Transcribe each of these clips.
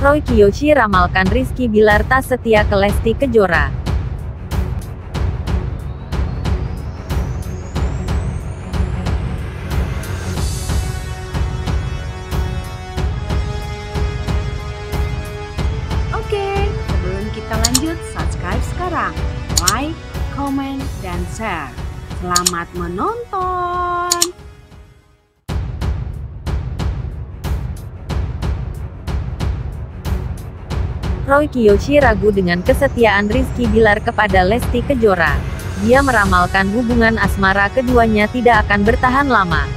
Roy Kiyoshi ramalkan Rizky Bilar tak setia ke Lesti Kejora. Oke, sebelum kita lanjut, subscribe sekarang, like, comment, dan share. Selamat menonton! Roy Kiyoshi ragu dengan kesetiaan Rizky Bilar kepada Lesti Kejora. Dia meramalkan hubungan asmara keduanya tidak akan bertahan lama.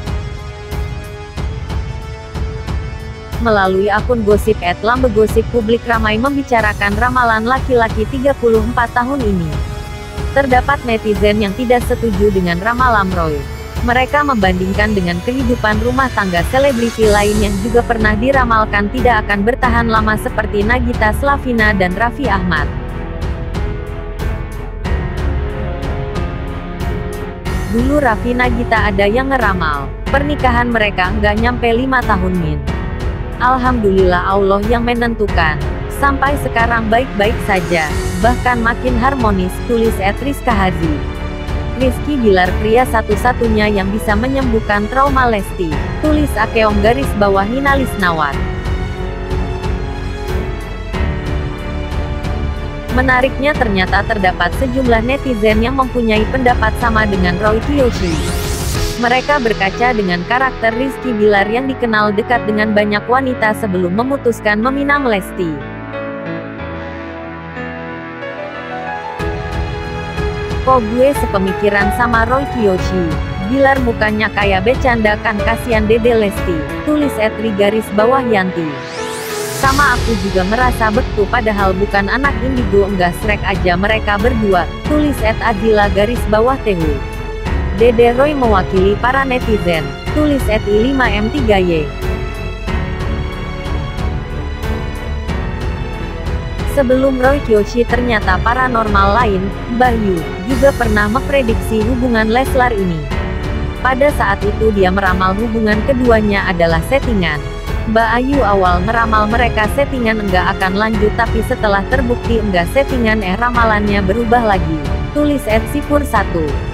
Melalui akun gosip @lambegosip, publik ramai membicarakan ramalan laki-laki 34 tahun ini. Terdapat netizen yang tidak setuju dengan ramalan Roy. Mereka membandingkan dengan kehidupan rumah tangga selebriti lain yang juga pernah diramalkan tidak akan bertahan lama seperti Nagita Slavina dan Raffi Ahmad. Dulu Raffi Nagita ada yang ngeramal, pernikahan mereka nggak nyampe 5 tahun min. Alhamdulillah Allah yang menentukan. Sampai sekarang baik-baik saja, bahkan makin harmonis, tulis @Rizka Hazi. Rizky Bilar pria satu-satunya yang bisa menyembuhkan trauma Lesti, tulis _Hina Lisnawat. Menariknya ternyata terdapat sejumlah netizen yang mempunyai pendapat sama dengan Roy Kiyoshi. Mereka berkaca dengan karakter Rizky Bilar yang dikenal dekat dengan banyak wanita sebelum memutuskan meminang Lesti. Kok gue sepemikiran sama Roy Kiyoshi? Bilar mukanya kayak bercanda kan, kasihan Dede Lesti, tulis @Ri_Yanti. Sama aku juga merasa betul, padahal bukan anak indigo, enggak srek aja mereka berdua, tulis @Adila_Tehu. Dede Roy mewakili para netizen, tulis @I5M3Y. Sebelum Roy Kiyoshi, ternyata paranormal lain, Mbah Yu, juga pernah memprediksi hubungan Leslar ini. Pada saat itu dia meramal hubungan keduanya adalah settingan. Mbak Ayu awal meramal mereka settingan enggak akan lanjut, tapi setelah terbukti enggak settingan ramalannya berubah lagi. Tulis @Sipur1.